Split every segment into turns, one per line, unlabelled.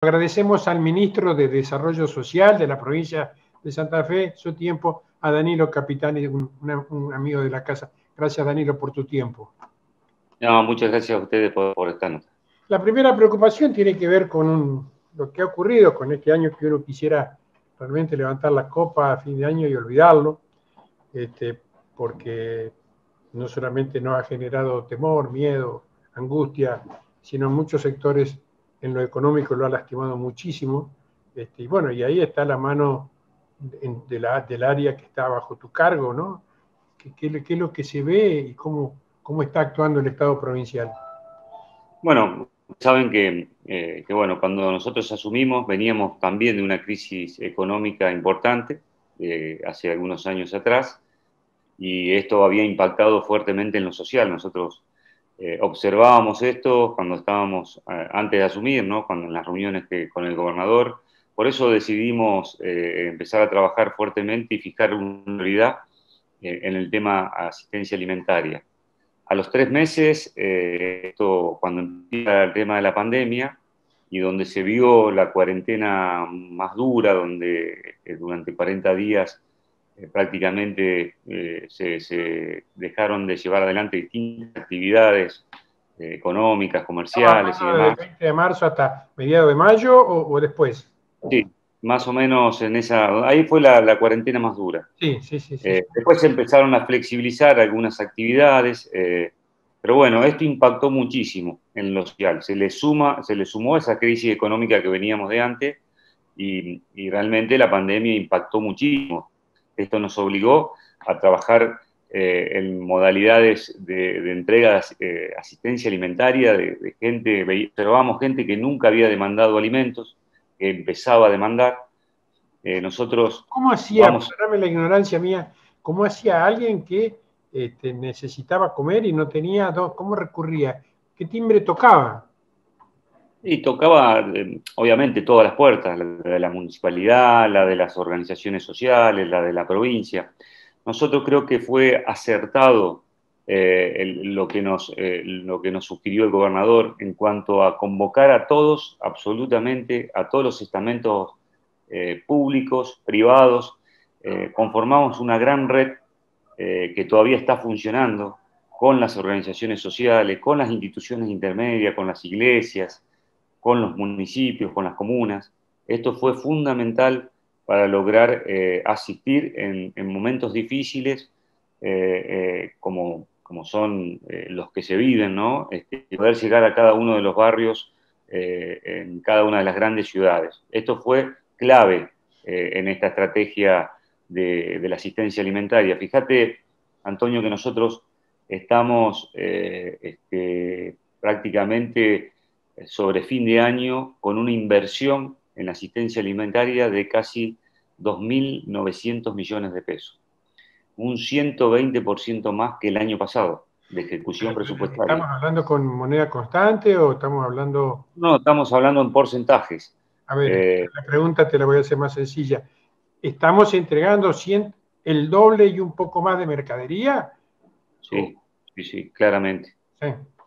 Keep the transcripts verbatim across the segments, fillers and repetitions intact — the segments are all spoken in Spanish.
Agradecemos al ministro de Desarrollo Social de la provincia de Santa Fe su tiempo, a Danilo Capitani, un, una, un amigo de la casa. Gracias, Danilo, por tu tiempo.
No, muchas gracias a ustedes por, por esta nota.
La primera preocupación tiene que ver con un, lo que ha ocurrido con este año, que uno quisiera realmente levantar la copa a fin de año y olvidarlo, este, porque no solamente nos ha generado temor, miedo, angustia, sino en muchos sectores en lo económico lo ha lastimado muchísimo. Este, y bueno, y ahí está la mano de, de la, del área que está bajo tu cargo, ¿no? ¿Qué, qué, qué es lo que se ve y cómo, cómo está actuando el Estado provincial?
Bueno, saben que, eh, que bueno, cuando nosotros asumimos veníamos también de una crisis económica importante, eh, hace algunos años atrás, y esto había impactado fuertemente en lo social. Nosotros eh, observábamos esto cuando estábamos, eh, antes de asumir, ¿no? Cuando en las reuniones que, con el gobernador. Por eso decidimos eh, empezar a trabajar fuertemente y fijar una prioridad eh, en el tema asistencia alimentaria. A los tres meses, eh, esto, cuando empieza el tema de la pandemia y donde se vio la cuarentena más dura, donde eh, durante cuarenta días eh, prácticamente eh, se, se, dejaron de llevar adelante distintas actividades eh, económicas,
¿Estamos
comerciales y
hablando del
demás.
veinte de marzo hasta mediados de mayo o, o después?
Sí, más o menos en esa, ahí fue la, la cuarentena más dura.
Sí, sí, sí, sí.
Eh, después se empezaron a flexibilizar algunas actividades, eh, pero bueno, esto impactó muchísimo en lo social. Se le, suma, se le sumó esa crisis económica que veníamos de antes y, y realmente la pandemia impactó muchísimo. Esto nos obligó a trabajar eh, en modalidades de, de entrega de eh, asistencia alimentaria de, de gente, observábamos gente que nunca había demandado alimentos, que empezaba a demandar. Eh, nosotros
¿Cómo hacía,
vamos...
perdóname la ignorancia mía, cómo hacía alguien que este, necesitaba comer y no tenía dos, cómo recurría? ¿Qué timbre tocaba?
Y tocaba, eh, obviamente, todas las puertas, la de la municipalidad, la de las organizaciones sociales, la de la provincia. Nosotros creo que fue acertado eh, el- lo que nos, eh, lo que nos sugirió el gobernador en cuanto a convocar a todos, absolutamente, a todos los estamentos eh, públicos, privados. Eh, conformamos una gran red eh, que todavía está funcionando con las organizaciones sociales, con las instituciones intermedias, con las iglesias, con los municipios, con las comunas. Esto fue fundamental para lograr eh, asistir en, en, momentos difíciles eh, eh, como, como, son eh, los que se viven, ¿no? Este, poder llegar a cada uno de los barrios eh, en cada una de las grandes ciudades. Esto fue clave eh, en esta estrategia de, de, la asistencia alimentaria. Fíjate, Antonio, que nosotros estamos eh, este, prácticamente sobre fin de año con una inversión en la asistencia alimentaria de casi dos mil novecientos millones de pesos, un ciento veinte por ciento más que el año pasado de ejecución presupuestaria.
¿Estamos hablando con moneda constante o estamos hablando...?
No, estamos hablando en porcentajes.
A ver,
Eh,
la pregunta te la voy a hacer más sencilla. ¿Estamos entregando cien, el doble y un poco más de mercadería?
sí, sí, sí, claramente.
Sí.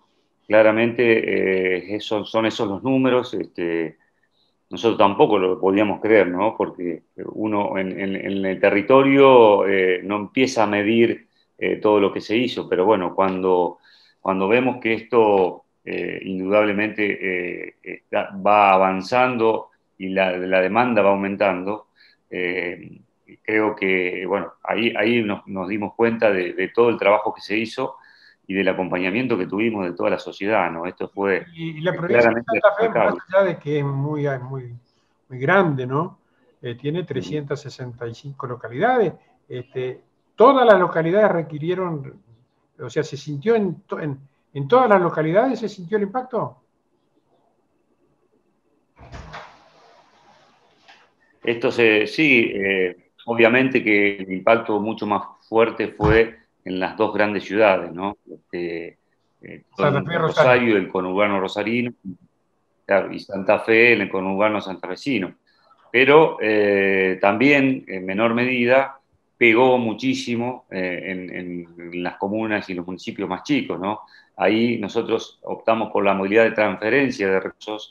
Claramente eh, esos, son esos los números. Este, nosotros tampoco lo podíamos creer, ¿no? Porque uno en, en, en el territorio eh, no empieza a medir eh, todo lo que se hizo, pero bueno, cuando, cuando vemos que esto eh, indudablemente eh, está, va avanzando y la, la, demanda va aumentando, eh, creo que, bueno, ahí, ahí nos, nos dimos cuenta de, de todo el trabajo que se hizo y del acompañamiento que tuvimos de toda la sociedad, ¿no? Esto fue
Y, y la provincia de
claramente
Santa Fe, más
remarcable.
allá de que es muy, muy, muy grande, ¿no? Eh, tiene trescientas sesenta y cinco localidades. Este, todas las localidades requirieron, o sea, se sintió en, en, en todas las localidades, se sintió el impacto.
Esto se, sí, eh, obviamente que el impacto mucho más fuerte fue en las dos grandes ciudades, ¿no? Este, eh,
Santa Fe y Rosario.
Rosario, el conurbano rosarino, claro, y Santa Fe, el conurbano santafesino. Pero eh, también, en menor medida, pegó muchísimo eh, en, en, las comunas y los municipios más chicos, ¿no? Ahí nosotros optamos por la modalidad de transferencia de recursos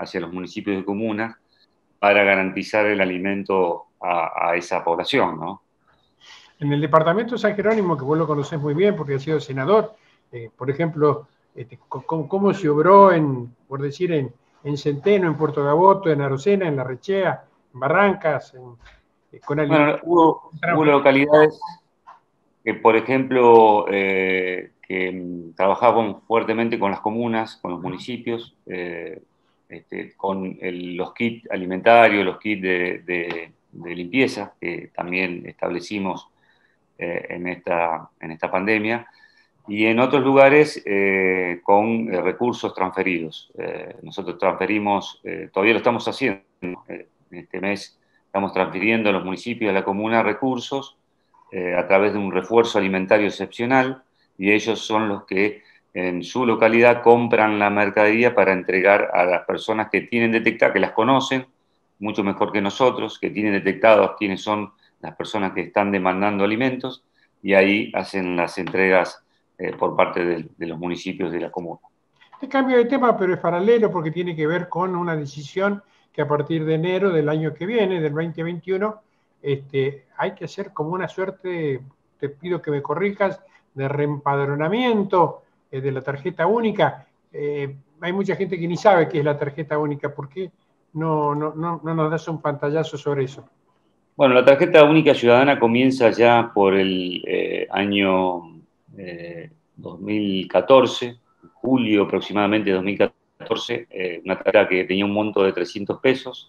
hacia los municipios y comunas para garantizar el alimento a, a esa población, ¿no?
En el departamento de San Jerónimo, que vos lo conocés muy bien porque has sido senador, eh, por ejemplo, este, ¿cómo, ¿cómo se obró, en, por decir, en, en Centeno, en Puerto Gaboto, en Arocena, en La Rechea, en Barrancas, en, eh, con
Bueno,
alimentos?
hubo, hubo localidades que, por ejemplo, eh, que mm, trabajaban fuertemente con las comunas, con los municipios, eh, este, con el- los kits alimentarios, los kits de, de- de limpieza que también establecimos eh, en esta, en esta pandemia, y en otros lugares eh, con eh, recursos transferidos. Eh, nosotros transferimos, eh, todavía lo estamos haciendo, eh, este mes estamos transfiriendo a los municipios y a la comuna recursos eh, a través de un refuerzo alimentario excepcional, y ellos son los que en su localidad compran la mercadería para entregar a las personas que tienen detectadas, que las conocen mucho mejor que nosotros, que tienen detectados quiénes son las personas que están demandando alimentos, y ahí hacen las entregas eh, por parte de, de los municipios de la comuna.
Este cambio de tema, pero es paralelo porque tiene que ver con una decisión que a partir de enero del año que viene, del veinte veintiuno, este, hay que hacer como una suerte, te pido que me corrijas, de reempadronamiento eh, de la tarjeta única. Eh, hay mucha gente que ni sabe qué es la tarjeta única. ¿Por qué no, no, no, no nos das un pantallazo sobre eso?
Bueno, la tarjeta única ciudadana comienza ya por el eh, año eh, dos mil catorce, julio aproximadamente de dos mil catorce, eh, una tarjeta que tenía un monto de trescientos pesos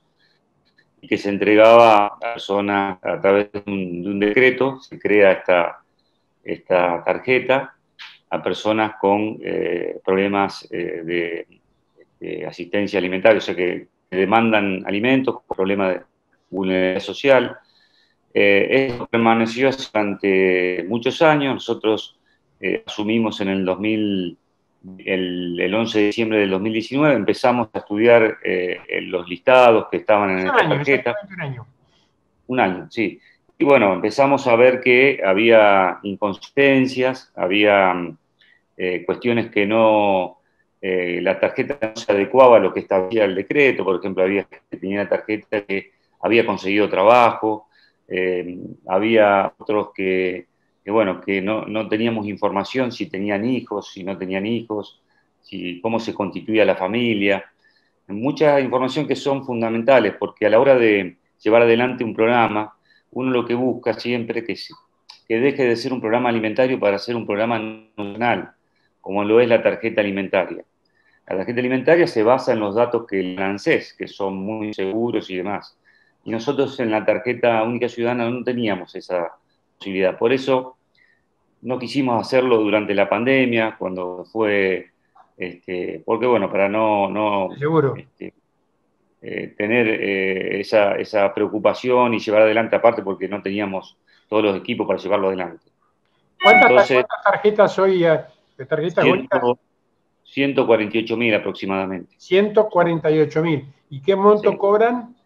y que se entregaba a personas a través de un, de un decreto. Se crea esta, esta tarjeta a personas con eh, problemas eh, de, de asistencia alimentaria, o sea, que, que demandan alimentos, problemas de vulnerabilidad social. Eh, esto permaneció durante muchos años. Nosotros eh, asumimos en el dos mil, el, el once de diciembre del dos mil diecinueve, empezamos a estudiar eh, los listados que estaban en
Un
esta
año,
tarjeta.
exactamente un año.
Un año, sí. Y bueno, empezamos a ver que había inconsistencias, había eh, cuestiones que no, eh, la tarjeta no se adecuaba a lo que establecía el decreto. Por ejemplo, había gente que tenía una tarjeta que había conseguido trabajo, eh, había otros que, que bueno, que no, no teníamos información si tenían hijos, si no tenían hijos, si, cómo se constituía la familia. Mucha información que son fundamentales, porque a la hora de llevar adelante un programa, uno lo que busca siempre que, que deje de ser un programa alimentario para ser un programa nacional, como lo es la tarjeta alimentaria. La tarjeta alimentaria se basa en los datos que el ANSES, que son muy seguros y demás. Y nosotros en la tarjeta única ciudadana no teníamos esa posibilidad. Por eso no quisimos hacerlo durante la pandemia, cuando fue, este, porque bueno, para no, no
Seguro.
este, eh, tener eh, esa, esa preocupación y llevar adelante, aparte porque no teníamos todos los equipos para llevarlo adelante.
¿Cuántas,
Entonces,
cuántas tarjetas hoy, eh, de tarjetas únicas?
ciento cuarenta y ocho mil aproximadamente.
ciento cuarenta y ocho mil. ¿Y qué monto
Sí.
cobran?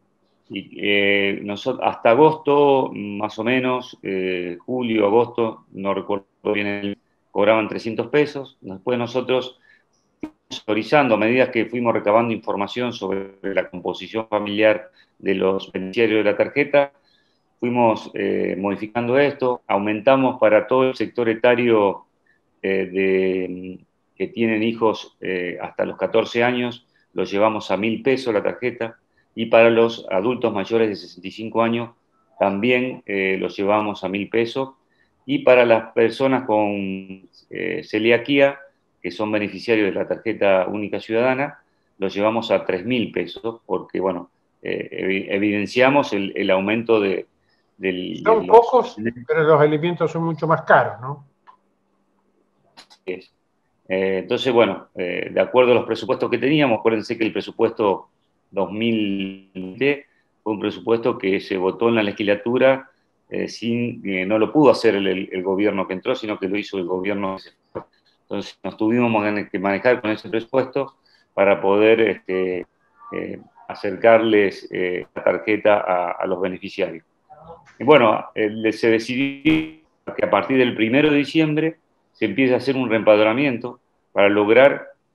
Y, eh, nosotros, hasta agosto, más o menos, eh, julio, agosto, no recuerdo bien, cobraban trescientos pesos. Después nosotros, autorizando a medida que fuimos recabando información sobre la composición familiar de los beneficiarios de la tarjeta, fuimos eh, modificando esto, aumentamos para todo el sector etario eh, de, que tienen hijos eh, hasta los catorce años, los llevamos a mil pesos la tarjeta, y para los adultos mayores de sesenta y cinco años también eh, los llevamos a mil pesos, y para las personas con eh, celiaquía, que son beneficiarios de la tarjeta única ciudadana, los llevamos a tres mil pesos, porque, bueno, eh, evidenciamos el, el aumento de, del, de
Son
los...
pocos, pero los alimentos son mucho más caros, ¿no?
Eh, entonces, bueno, eh, de acuerdo a los presupuestos que teníamos, acuérdense que el presupuesto dos mil veinte fue un presupuesto que se votó en la legislatura eh, sin, eh, no lo pudo hacer el, el, el gobierno que entró, sino que lo hizo el gobierno. Entonces nos tuvimos que manejar con ese presupuesto para poder este, eh, acercarles eh, la tarjeta a, a los beneficiarios. Y bueno, eh, se decidió que a partir del primero de diciembre se empiece a hacer un reempadronamiento para lograr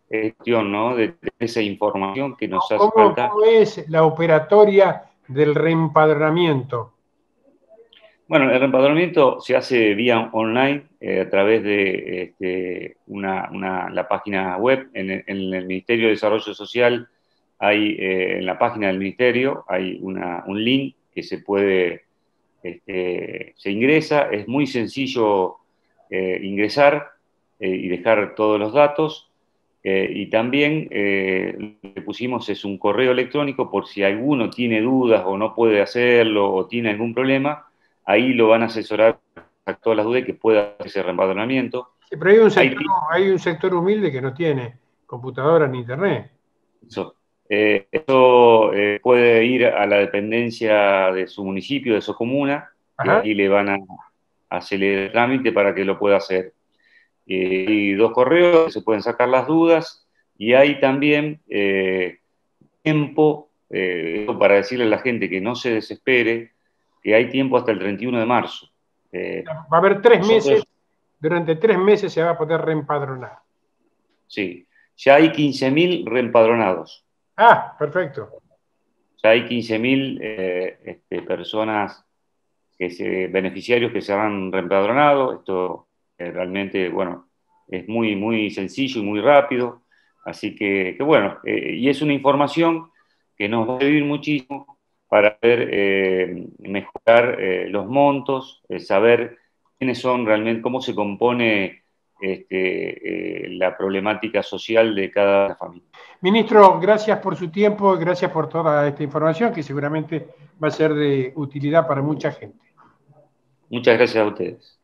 gestión, ¿no? de, de esa información que nos hace
¿Cómo,
falta.
¿Cómo es la operatoria del reempadronamiento?
Bueno, el reempadronamiento se hace vía online eh, a través de este, una, una, la página web. En el, en el Ministerio de Desarrollo Social hay, eh, en la página del Ministerio hay una, un link que se puede, este, se ingresa, es muy sencillo eh, ingresar eh, y dejar todos los datos. Eh, y también eh, lo que pusimos es un correo electrónico por si alguno tiene dudas o no puede hacerlo o tiene algún problema. Ahí lo van a asesorar a todas las dudas que pueda hacer ese reempadronamiento.
Sí, pero hay un,
Ahí,
sector, hay un sector humilde que no tiene computadora ni internet.
eso eh, eso eh, puede ir a la dependencia de su municipio, de su comuna, y
Ajá.
ahí le van a hacer el trámite para que lo pueda hacer. Eh, hay dos correos, se pueden sacar las dudas, y hay también eh, tiempo eh, para decirle a la gente que no se desespere, que hay tiempo hasta el treinta y uno de marzo. Eh,
Va a haber tres
nosotros,
meses, durante tres meses se va a poder reempadronar.
sí, ya hay quince mil reempadronados.
Ah, perfecto.
Ya hay quince mil eh, este, personas, que se, beneficiarios que se han reempadronado. Esto eh, realmente, bueno, es muy, muy sencillo y muy rápido. Así que, que bueno, eh, y es una información que nos va a servir muchísimo para ver, eh, mejorar eh, los montos, eh, saber quiénes son realmente, cómo se compone este, eh, la problemática social de cada familia.
Ministro, gracias por su tiempo, gracias por toda esta información que seguramente va a ser de utilidad para mucha gente.
Muchas gracias a ustedes.